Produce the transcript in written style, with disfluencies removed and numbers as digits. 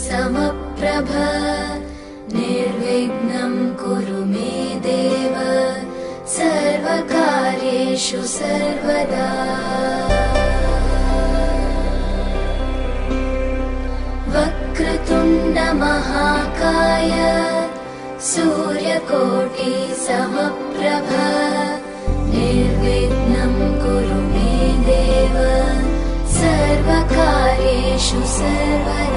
समप्रभ निर्विघ्नं कुरु मे देव सर्वकार्येषु सर्वदा। वक्रतुण्ड महाकाय सूर्यकोटि समप्रभ निर्विघ्नं कुरु मे देव सर्वकार्येषु सर्वदा।